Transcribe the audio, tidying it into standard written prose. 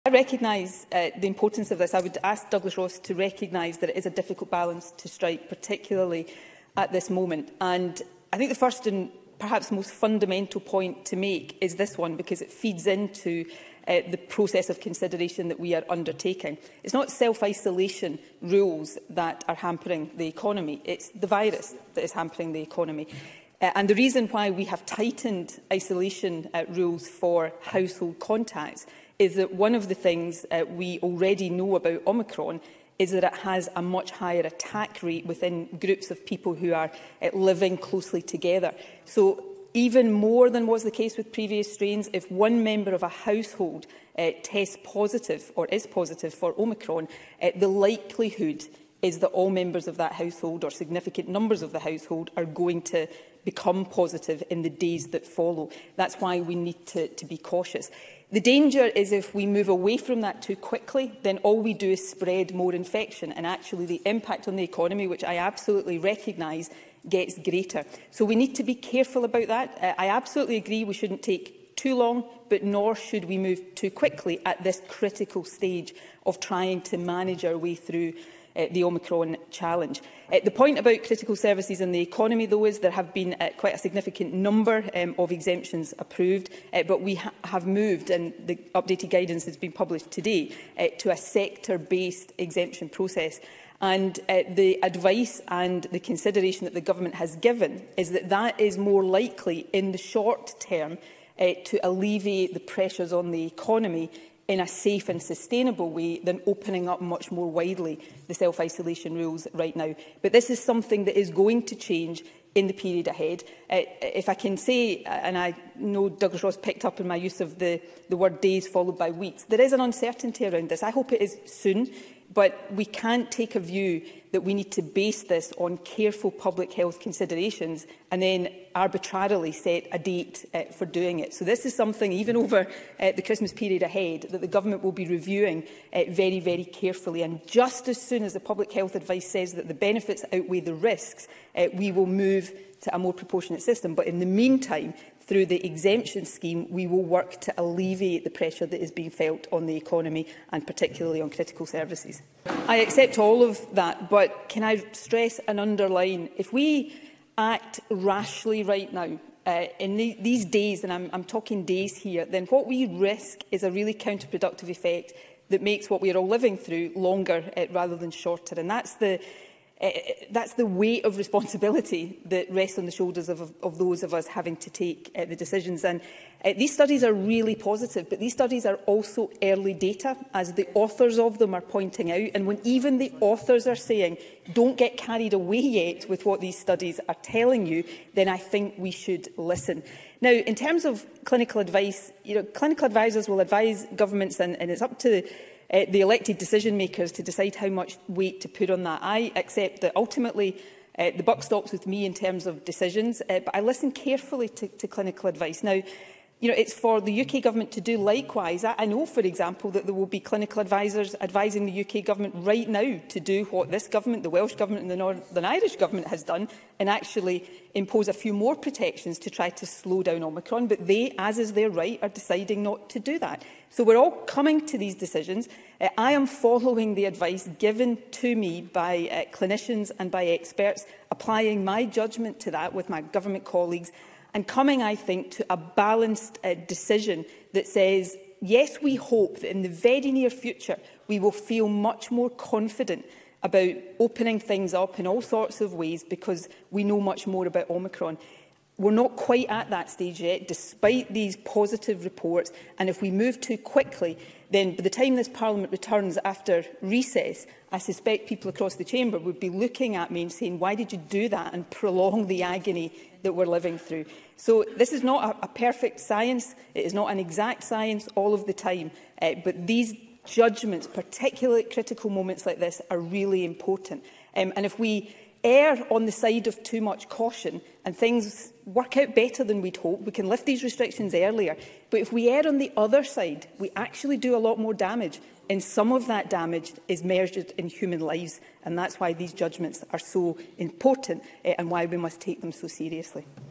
I recognise the importance of this. I would ask Douglas Ross to recognise that it is a difficult balance to strike, particularly at this moment. And I think the first and perhaps most fundamental point to make is this one, because it feeds into the process of consideration that we are undertaking. It's not self-isolation rules that are hampering the economy. It's the virus that is hampering the economy. And the reason why we have tightened isolation rules for household contacts is that one of the things we already know about Omicron is that it has a much higher attack rate within groups of people who are living closely together. So even more than was the case with previous strains, if one member of a household tests positive or is positive for Omicron, the likelihood is that all members of that household or significant numbers of the household are going to become positive in the days that follow. That's why we need to be cautious. The danger is if we move away from that too quickly, then all we do is spread more infection, and actually the impact on the economy, which I absolutely recognise, gets greater. So we need to be careful about that. I absolutely agree we shouldn't take too long, but nor should we move too quickly at this critical stage of trying to manage our way through the Omicron challenge. The point about critical services in the economy, though, is there have been quite a significant number of exemptions approved, but we have moved, and the updated guidance has been published today, to a sector-based exemption process. And the advice and the consideration that the government has given is that that is more likely in the short term to alleviate the pressures on the economy in a safe and sustainable way than opening up much more widely the self-isolation rules right now. But this is something that is going to change in the period ahead. If I can say, and I know Douglas Ross picked up on my use of the word days followed by weeks, there is an uncertainty around this. I hope it is soon, but we can't take a view that we need to base this on careful public health considerations and then arbitrarily set a date for doing it. So this is something, even over the Christmas period ahead, that the government will be reviewing very, very carefully. And just as soon as the public health advice says that the benefits outweigh the risks, we will move to a more proportionate system. But in the meantime, through the exemption scheme, we will work to alleviate the pressure that is being felt on the economy and particularly on critical services. I accept all of that, but can I stress and underline, if we act rashly right now, in these days, and I'm talking days here, then what we risk is a really counterproductive effect that makes what we are all living through longer rather than shorter. And that's the weight of responsibility that rests on the shoulders of those of us having to take the decisions. And these studies are really positive, but these studies are also early data, as the authors of them are pointing out. And when even the authors are saying, don't get carried away yet with what these studies are telling you, then I think we should listen. Now, in terms of clinical advice, clinical advisors will advise governments, and it's up to the elected decision makers to decide how much weight to put on that. I accept that ultimately the buck stops with me in terms of decisions, but I listen carefully to clinical advice. Now, it's for the UK government to do likewise. I know, for example, that there will be clinical advisors advising the UK government right now to do what this government, the Welsh government and the Northern Irish government has done, and actually impose a few more protections to try to slow down Omicron. But they, as is their right, are deciding not to do that. So we're all coming to these decisions. I am following the advice given to me by clinicians and by experts, applying my judgment to that with my government colleagues, and coming, I think, to a balanced decision that says, yes, we hope that in the very near future we will feel much more confident about opening things up in all sorts of ways because we know much more about Omicron. We're not quite at that stage yet, despite these positive reports. And if we move too quickly, then by the time this Parliament returns after recess, I suspect people across the chamber would be looking at me and saying, why did you do that and prolong the agony that we're living through? So this is not a perfect science. It is not an exact science all of the time. But these judgments, particularly at critical moments like this, are really important. And if we err on the side of too much caution and things work out better than we'd hoped, we can lift these restrictions earlier. But if we err on the other side, we actually do a lot more damage. And some of that damage is measured in human lives. And that's why these judgments are so important and why we must take them so seriously.